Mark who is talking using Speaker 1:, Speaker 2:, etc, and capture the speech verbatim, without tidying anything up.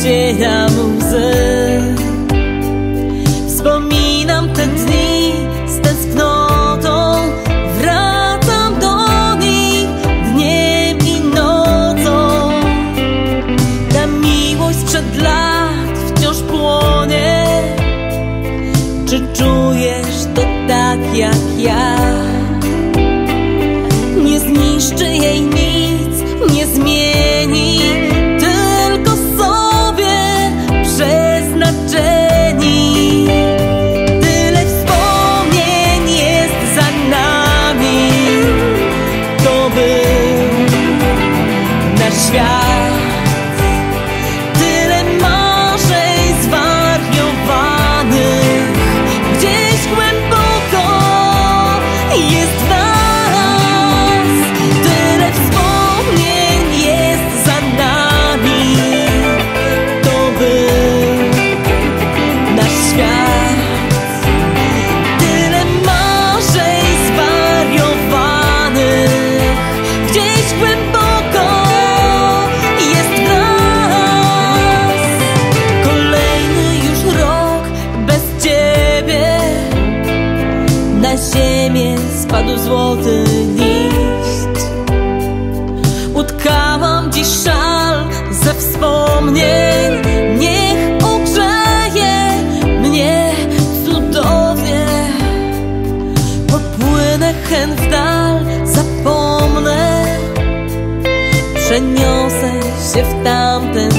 Speaker 1: ścieniam łzy. Wspominam te dni z tęsknotą, wracam do nich dniem i nocą. Ta miłość sprzed lat wciąż płonie. Czy czujesz to tak jak ja? Nie zniszczy jej nic, nie zmieni, tylko sobie przeznaczeni. Tyle wspomnień jest za nami. To był nasz świat. Tyle marzeń zwariowanych gdzieś głęboko jest w nas. Tyle wspomnień jest za nami. To był nasz świat. Tyle marzeń zwariowanych gdzieś głęboko jest w nas. Kolejny już rok bez ciebie. Na ziemię spadł złoty liść. Utkałam dziś szal ze wspomnień. Niech ogrzeje mnie cudownie. Popłynę hen w dal, zapomnę. Przeniosę się w tamten